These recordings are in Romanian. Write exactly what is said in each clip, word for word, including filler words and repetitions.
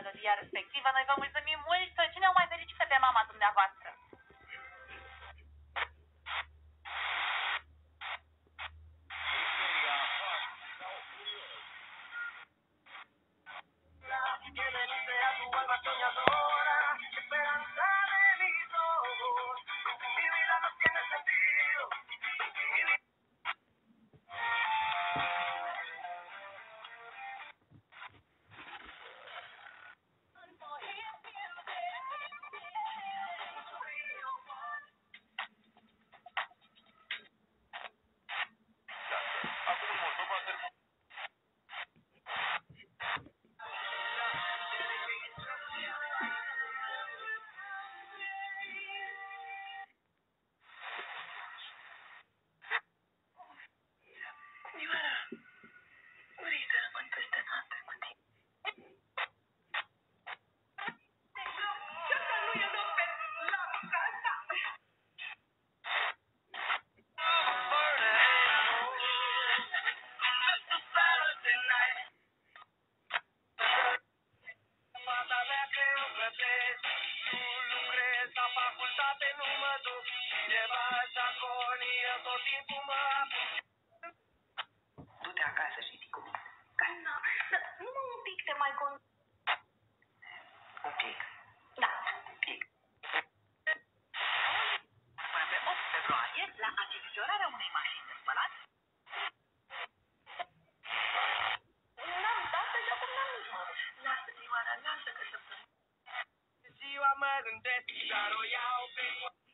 melodia respectivă. Noi vă mulțumim mult. Cine o mai fericită pe mama dumneavoastră? Du-te acasă și fii cu mine. Nu, numai un pic te mai con... Un pic. Da. Un pic. Până pe opt februarie, la achiziționarea unei mașini de spălat, n-am dat și acum n-am nici mă. Lasă, Ioana, lasă că săptămâna. Ziua mă gândesc, dar o iau pe...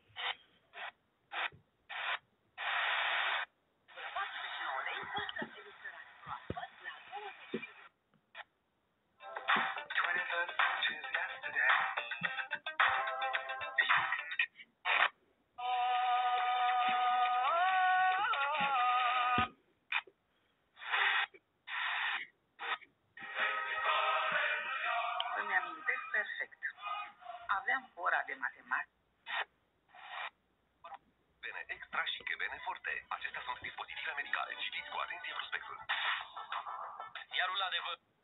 twenty-third, which is yesterday. Îmi amintesc perfect. Aveam ora de matematică. Bene Extra și Bene Forte. Acestea sunt dispozitive medicale. Citiți cu atenție prospectul. Iarul adevăr...